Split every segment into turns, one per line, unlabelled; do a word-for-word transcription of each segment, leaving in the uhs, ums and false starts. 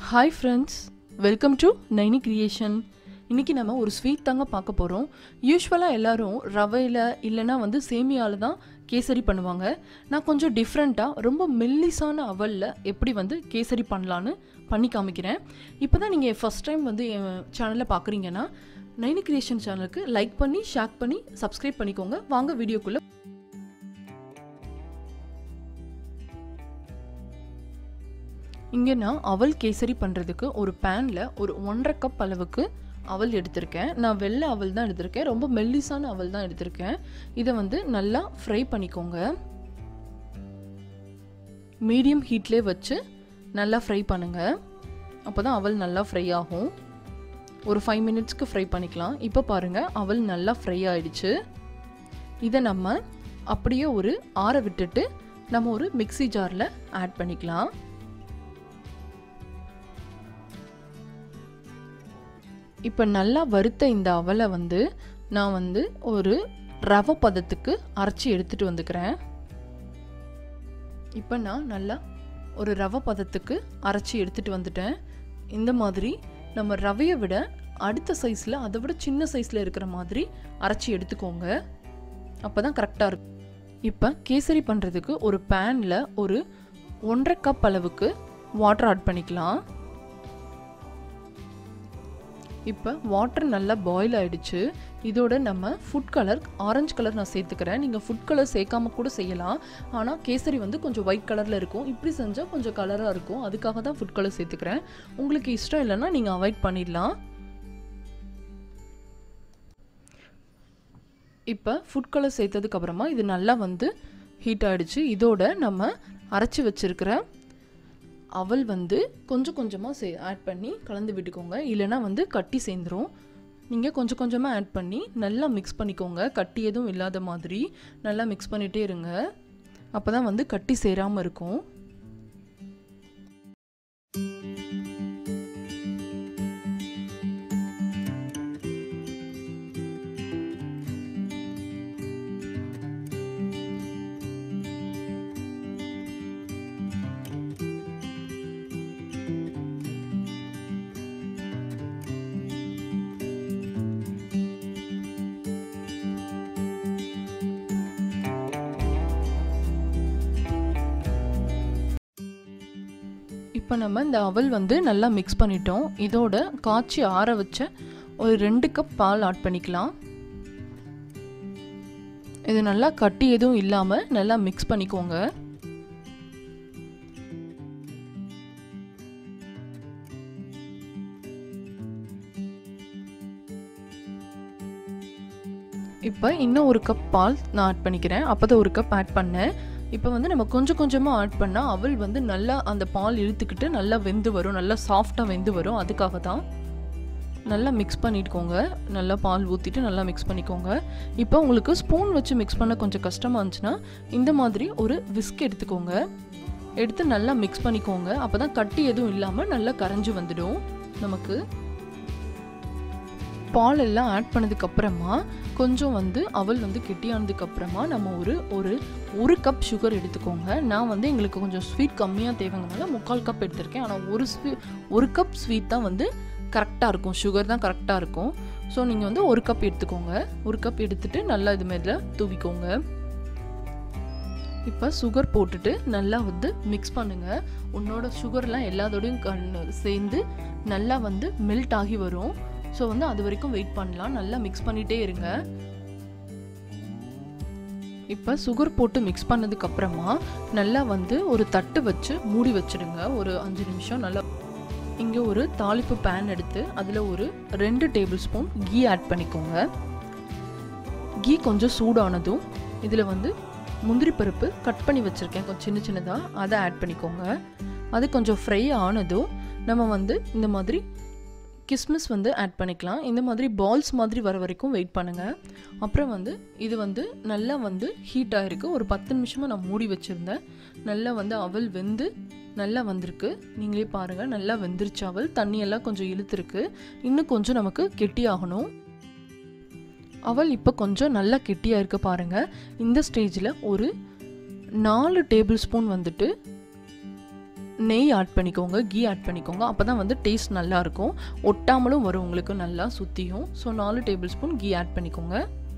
Hi friends, welcome to Naini Creation. இன்னைக்கு நம்ம ஒரு ஸ்வீட் தாங்க பார்க்க போறோம். யூசுவலா எல்லாரும் ரவையில இல்லனா வந்து சேமியால தான் கேசரி பண்ணுவாங்க. நான் கொஞ்சம் டிஃபரண்டா ரொம்ப மெல்லிசான அவல்ல எப்படி வந்து கேசரி பண்ணலாம்னு பண்ணி காமிக்கிறேன். இப்போதான் நீங்க ஃபர்ஸ்ட் டைம் வந்து என் சேனலை பார்க்குறீங்கன்னா நைனி கிரியேஷன் சேனலுக்கு லைக் பண்ணி ஷேர் பண்ணி சப்ஸ்கிரைப் பண்ணிக்கோங்க. வாங்க வீடியோக்குள்ள. இங்கே நான் அவல் கேசரி பண்ணுறதுக்கு ஒரு பேனில் ஒரு ஒன்றரை கப் அளவுக்கு அவல் எடுத்திருக்கேன். நான் வெள்ளை அவல் தான் எடுத்திருக்கேன், ரொம்ப மெல்லிசான அவல் தான் எடுத்திருக்கேன். இதை வந்து நல்லா ஃப்ரை பண்ணிக்கோங்க. மீடியம் ஹீட்லேயே வச்சு நல்லா ஃப்ரை பண்ணுங்கள். அப்போ தான் அவல் நல்லா ஃப்ரை ஆகும். ஒரு ஃபைவ் மினிட்ஸ்க்கு ஃப்ரை பண்ணிக்கலாம். இப்போ பாருங்கள், அவல் நல்லா ஃப்ரை ஆகிடுச்சு. இதை நம்ம அப்படியே ஒரு ஆற விட்டுட்டு நம்ம ஒரு மிக்சி ஜாரில் ஆட் பண்ணிக்கலாம். இப்போ நல்லா வறுத்த இந்த அவலை வந்து நான் வந்து ஒரு ரவை பதத்துக்கு அரைச்சி எடுத்துகிட்டு வந்துக்கிறேன். இப்போ நான் நல்லா ஒரு ரவை பதத்துக்கு அரைச்சி எடுத்துகிட்டு வந்துட்டேன். இந்த மாதிரி நம்ம ரவையை விட அடுத்த சைஸில் அதை விட சின்ன சைஸில் இருக்கிற மாதிரி அரைச்சி எடுத்துக்கோங்க. அப்போ தான் கரெக்டாக இருக்கும். இப்போ கேசரி பண்ணுறதுக்கு ஒரு பேனில் ஒரு ஒன்றரை கப் அளவுக்கு வாட்டர் ஆட் பண்ணிக்கலாம். இப்போ வாட்டர் நல்லா பாயில் ஆகிடுச்சு. இதோட நம்ம ஃபுட் கலர் ஆரஞ்சு கலர் நான் சேர்த்துக்கிறேன். நீங்கள் ஃபுட் கலர் சேர்க்காம கூட செய்யலாம். ஆனால் கேசரி வந்து கொஞ்சம் ஒயிட் கலரில் இருக்கும். இப்படி செஞ்சால் கொஞ்சம் கலராக இருக்கும். அதுக்காக தான் ஃபுட் கலர் சேர்த்துக்கிறேன். உங்களுக்கு இஷ்டம் இல்லைன்னா நீங்கள் அவாய்ட் பண்ணிடலாம். இப்போ ஃபுட் கலர் சேர்த்ததுக்கப்புறமா இது நல்லா வந்து ஹீட் ஆகிடுச்சு. இதோட நம்ம அரைச்சி வச்சுருக்கிற அவல் வந்து கொஞ்சம் கொஞ்சமாக சே ஆட் பண்ணி கலந்து விட்டுக்கோங்க. இல்லைனா வந்து கட்டி சேர்ந்துடும். நீங்கள் கொஞ்சம் கொஞ்சமாக ஆட் பண்ணி நல்லா மிக்ஸ் பண்ணிக்கோங்க. கட்டி எதுவும் இல்லாத மாதிரி நல்லா மிக்ஸ் பண்ணிகிட்டே இருங்க. அப்போ தான் வந்து கட்டி சேராமல் இருக்கும். இப்போ நம்ம இந்த அவல் வந்து நல்லா மிக்ஸ் பண்ணிட்டோம். இதோட காய்ச்சி ஆற வச்ச ஒரு ரெண்டு கப் பால் ஆட் பண்ணிக்கலாம். இது நல்லா கட்டி எதுவும் இல்லாமல் நல்லா மிக்ஸ் பண்ணிக்கோங்க. இப்போ இன்னும் ஒரு கப் பால் நான் ஆட் பண்ணிக்கிறேன். அப்போ தான் ஒரு கப் ஆட் பண்ணேன். இப்போ வந்து நம்ம கொஞ்சம் கொஞ்சமாக ஆட் பண்ணால் அவல் வந்து நல்லா அந்த பால் இழுத்துக்கிட்டு நல்லா வெந்து வரும், நல்லா சாஃப்டாக வெந்து வரும். அதுக்காக தான் நல்லா மிக்ஸ் பண்ணிட்டுக்கோங்க. நல்லா பால் ஊற்றிட்டு நல்லா மிக்ஸ் பண்ணிக்கோங்க. இப்போ உங்களுக்கு ஸ்பூன் வச்சு மிக்ஸ் பண்ண கொஞ்சம் கஷ்டமாக இருந்துச்சுன்னா இந்த மாதிரி ஒரு விஸ்க் எடுத்துக்கோங்க. எடுத்து நல்லா மிக்ஸ் பண்ணிக்கோங்க. அப்போ தான் கட்டி எதுவும் இல்லாமல் நல்லா கரைஞ்சி வந்துடும். நமக்கு பால் எல்லாம் ஆட் பண்ணதுக்கப்புறமா கொஞ்சம் வந்து அவல் வந்து கெட்டியானதுக்கப்புறமா நம்ம ஒரு ஒரு ஒரு கப் சுகர் எடுத்துக்கோங்க. நான் வந்து எங்களுக்கு கொஞ்சம் ஸ்வீட் கம்மியாக தேவைங்கனால முக்கால் கப் எடுத்திருக்கேன். ஆனால் ஒரு ஸ்வீ ஒரு கப் ஸ்வீட் தான் வந்து கரெக்டாக இருக்கும். சுகர் தான் கரெக்டாக இருக்கும். ஸோ நீங்கள் வந்து ஒரு கப் எடுத்துக்கோங்க. ஒரு கப் எடுத்துகிட்டு நல்லா இது மேலே தூவிக்கோங்க. இப்போ சுகர் போட்டுட்டு நல்லா வந்து மிக்ஸ் பண்ணுங்கள். உன்னோட சுகர்லாம் எல்லாத்தோடையும் கண் சேர்ந்து நல்லா வந்து மெல்ட் ஆகி வரும். ஸோ வந்து அது வரைக்கும் வெயிட் பண்ணலாம். நல்லா மிக்ஸ் பண்ணிகிட்டே இருங்க. இப்போ சுகர் போட்டு மிக்ஸ் பண்ணதுக்கப்புறமா நல்லா வந்து ஒரு தட்டு வச்சு மூடி வச்சுடுங்க ஒரு அஞ்சு நிமிஷம். நல்லா இங்கே ஒரு தாளிப்பு பேன் எடுத்து அதில் ஒரு ரெண்டு டேபிள் ஸ்பூன் கீ ஆட் பண்ணிக்கோங்க. கீ கொஞ்சம் சூடானதும் இதில் வந்து முந்திரி பருப்பு கட் பண்ணி வச்சுருக்கேன் கொஞ்சம் சின்ன சின்னதாக, அதை ஆட் பண்ணிக்கோங்க. அது கொஞ்சம் ஃப்ரை ஆனதும் நம்ம வந்து இந்த மாதிரி கிஸ்மிஸ் வந்து ஆட் பண்ணிக்கலாம். இந்த மாதிரி பால்ஸ் மாதிரி வர வரைக்கும் வெயிட் பண்ணுங்கள். அப்புறம் வந்து இது வந்து நல்லா வந்து ஹீட் ஆகிருக்கு. ஒரு பத்து நிமிஷமாக நான் மூடி வச்சுருந்தேன். நல்லா வந்து அவல் வெந்து நல்லா வந்திருக்கு. நீங்களே பாருங்கள், நல்லா வெந்துருச்சு அவல். தண்ணியெல்லாம் கொஞ்சம் இழுத்துருக்கு. இன்னும் கொஞ்சம் நமக்கு கெட்டியாகணும். அவல் இப்போ கொஞ்சம் நல்லா கெட்டியாக இருக்க பாருங்கள். இந்த ஸ்டேஜில் ஒரு நாலு டேபிள் ஸ்பூன் வந்துட்டு நெய் ஆட் பண்ணிக்கோங்க, கீ ஆட் பண்ணிக்கோங்க. அப்போ தான் வந்து டேஸ்ட் நல்லாயிருக்கும், ஒட்டாமலும் வரும் உங்களுக்கு நல்லா சுற்றியும். ஸோ நாலு டேபிள் ஸ்பூன் கீ ஆட் பண்ணிக்கோங்க.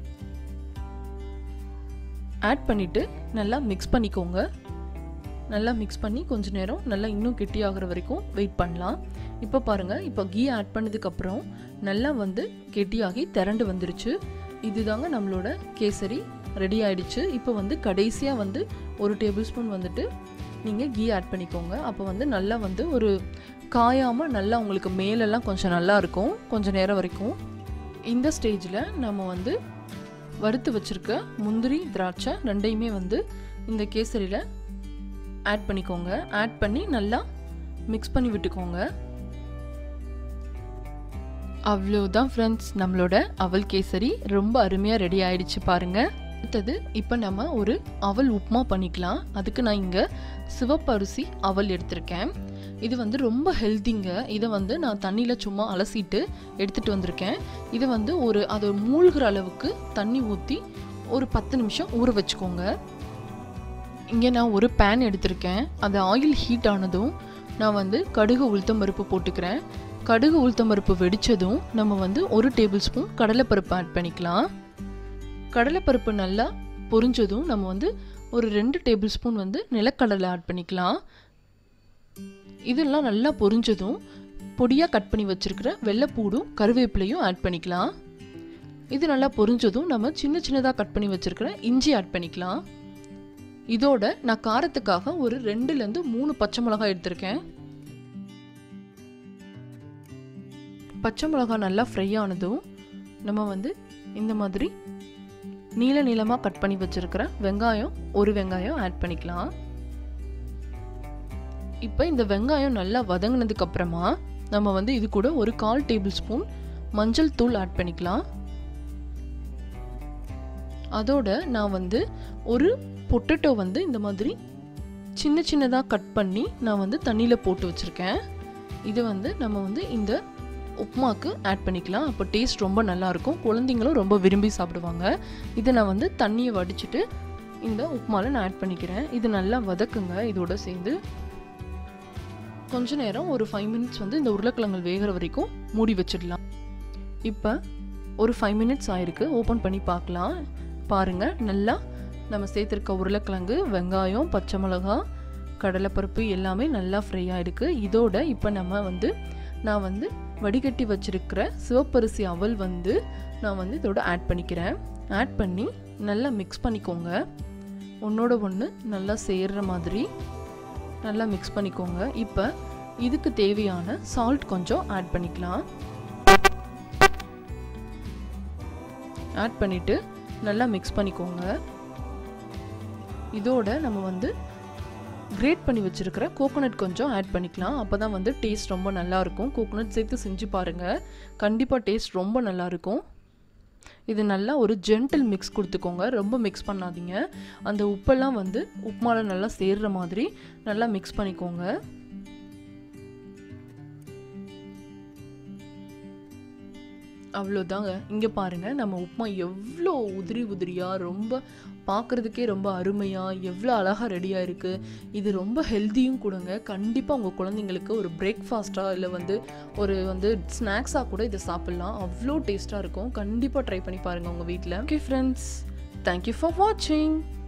ஆட் பண்ணிவிட்டு நல்லா மிக்ஸ் பண்ணிக்கோங்க. நல்லா மிக்ஸ் பண்ணி கொஞ்சம் நேரம் நல்லா இன்னும் கெட்டியாகிற வரைக்கும் வெயிட் பண்ணலாம். இப்போ பாருங்கள், இப்போ கீ ஆட் பண்ணதுக்கப்புறம் நல்லா வந்து கெட்டியாகி திரண்டு வந்துருச்சு. இதுதாங்க நம்மளோட கேசரி ரெடி ஆகிடுச்சு. இப்போ வந்து கடைசியாக வந்து ஒரு டேபிள் ஸ்பூன் வந்துட்டு நீங்கள் கீ ஆட் பண்ணிக்கோங்க. அப்போ வந்து நல்லா வந்து ஒரு காயாமல் நல்லா உங்களுக்கு மேலெல்லாம் கொஞ்சம் நல்லா இருக்கும் கொஞ்சம் நேரம் வரைக்கும். இந்த ஸ்டேஜில் நம்ம வந்து வறுத்து வச்சுருக்க முந்திரி திராட்சை ரெண்டையுமே வந்து இந்த கேசரியில் ஆட் பண்ணிக்கோங்க. ஆட் பண்ணி நல்லா மிக்ஸ் பண்ணி விட்டுக்கோங்க. அவ்வளோதான் ஃப்ரெண்ட்ஸ், நம்மளோட அவல் கேசரி ரொம்ப அருமையாக ரெடி ஆயிடுச்சு பாருங்கள். அடுத்தது இப்போ நம்ம ஒரு அவல் உப்புமா பண்ணிக்கலாம். அதுக்கு நான் இங்கே சிவப்பு அரிசி அவல் எடுத்திருக்கேன். இது வந்து ரொம்ப ஹெல்த்திங்க. இதை வந்து நான் தண்ணியில் சும்மா அலசிட்டு எடுத்துகிட்டு வந்திருக்கேன். இதை வந்து ஒரு அது மூழ்கிற அளவுக்கு தண்ணி ஊற்றி ஒரு பத்து நிமிஷம் ஊற வச்சுக்கோங்க. இங்கே நான் ஒரு பேன் எடுத்திருக்கேன். அது ஆயில் ஹீட் ஆனதும் நான் வந்து கடுகு உளுத்தம் பருப்பு போட்டுக்கிறேன். கடுகு உளுத்தம் பருப்பு வெடித்ததும் நம்ம வந்து ஒரு டேபிள் ஸ்பூன் கடலைப்பருப்பு ஆட் பண்ணிக்கலாம். கடலைப்பருப்பு நல்லா பொரிஞ்சதும் நம்ம வந்து ஒரு ரெண்டு டேபிள் ஸ்பூன் வந்து நிலக்கடலை ஆட் பண்ணிக்கலாம். இதெல்லாம் நல்லா பொரிஞ்சதும் பொடியாக கட் பண்ணி வச்சுருக்கிற வெள்ளைப்பூடும் கருவேப்பிலையும் ஆட் பண்ணிக்கலாம். இது நல்லா பொரிஞ்சதும் நம்ம சின்ன சின்னதாக கட் பண்ணி வச்சுருக்கிற இஞ்சி ஆட் பண்ணிக்கலாம். இதோட நான் காரத்துக்காக ஒரு ரெண்டுலேருந்து மூணு பச்சை மிளகாய் எடுத்திருக்கேன். பச்சை மிளகாய் நல்லா ஃப்ரை ஆனதும் நம்ம வந்து இந்த மாதிரி நீல நீளமாக கட் பண்ணி வச்சுருக்கிற வெங்காயம் ஒரு வெங்காயம் ஆட் பண்ணிக்கலாம். இப்போ இந்த வெங்காயம் நல்லா வதங்கினதுக்கு அப்புறமா நம்ம வந்து இது கூட ஒரு கால் டேபிள் ஸ்பூன் மஞ்சள் தூள் ஆட் பண்ணிக்கலாம். அதோட நான் வந்து ஒரு பொட்டேட்டோ வந்து இந்த மாதிரி சின்ன சின்னதாக கட் பண்ணி நான் வந்து தண்ணியில் போட்டு வச்சுருக்கேன். இது வந்து நம்ம வந்து இந்த உப்புமாக்கு ஆட் பண்ணிக்கலாம். அப்போ டேஸ்ட் ரொம்ப நல்லாயிருக்கும், குழந்தைங்களும் ரொம்ப விரும்பி சாப்பிடுவாங்க. இதை நான் வந்து தண்ணியை வடிச்சிட்டு இந்த உப்புமாவில் நான் ஆட் பண்ணிக்கிறேன். இது நல்லா வதக்குங்க. இதோட சேர்ந்து கொஞ்ச நேரம் ஒரு ஃபைவ் மினிட்ஸ் வந்து இந்த உருளைக்கிழங்கு வேகிற வரைக்கும் மூடி வச்சிடலாம். இப்போ ஒரு ஃபைவ் மினிட்ஸ் ஆயிருக்கு. ஓப்பன் பண்ணி பார்க்கலாம். பாருங்கள், நல்லா நம்ம சேர்த்துருக்க உருளைக்கிழங்கு, வெங்காயம், பச்சை மிளகாய், கடலைப்பருப்பு எல்லாமே நல்லா ஃப்ரை ஆகிருக்கு. இதோட இப்போ நம்ம வந்து நான் வந்து வடிகட்டி வச்சுருக்கிற சிவப்பரிசி அவல் வந்து நான் வந்து இதோட ஆட் பண்ணிக்கிறேன். ஆட் பண்ணி நல்லா மிக்ஸ் பண்ணிக்கோங்க. ஒன்றோட ஒன்று நல்லா சேர்கிற மாதிரி நல்லா மிக்ஸ் பண்ணிக்கோங்க. இப்போ இதுக்கு தேவையான சால்ட் கொஞ்சம் ஆட் பண்ணிக்கலாம். ஆட் பண்ணிவிட்டு நல்லா மிக்ஸ் பண்ணிக்கோங்க. இதோட நம்ம வந்து கிரேட் பண்ணி வச்சுருக்கிற கோகோனட் கொஞ்சம் ஆட் பண்ணிக்கலாம். அப்போ தான் வந்து டேஸ்ட் ரொம்ப நல்லாயிருக்கும். கோகோனட் சேர்த்து செஞ்சு பாருங்கள், கண்டிப்பாக டேஸ்ட் ரொம்ப நல்லாயிருக்கும். இது நல்லா ஒரு ஜென்டில் மிக்ஸ் கொடுத்துக்கோங்க, ரொம்ப மிக்ஸ் பண்ணாதீங்க. அந்த உப்பெல்லாம் வந்து உப்புமாவில் நல்லா சேர்கிற மாதிரி நல்லா மிக்ஸ் பண்ணிக்கோங்க. அவ்வளோதாங்க. இங்கே பாருங்கள், நம்ம உப்புமா எவ்வளோ உதிரி உதிரியாக ரொம்ப பார்க்குறதுக்கே ரொம்ப அருமையாக எவ்வளோ அழகாக ரெடியாக இருக்குது. இது ரொம்ப ஹெல்த்தியும் கொடுங்க. கண்டிப்பாக உங்கள் குழந்தைங்களுக்கு ஒரு பிரேக்ஃபாஸ்ட்டாக இல்லை வந்து ஒரு வந்து ஸ்நாக்ஸாக கூட இதை சாப்பிட்லாம். அவ்வளோ டேஸ்ட்டாக இருக்கும். கண்டிப்பாக ட்ரை பண்ணி பாருங்கள் உங்கள் வீட்டில். ஓகே ஃப்ரெண்ட்ஸ், தேங்க்யூ ஃபார் வாட்சிங்.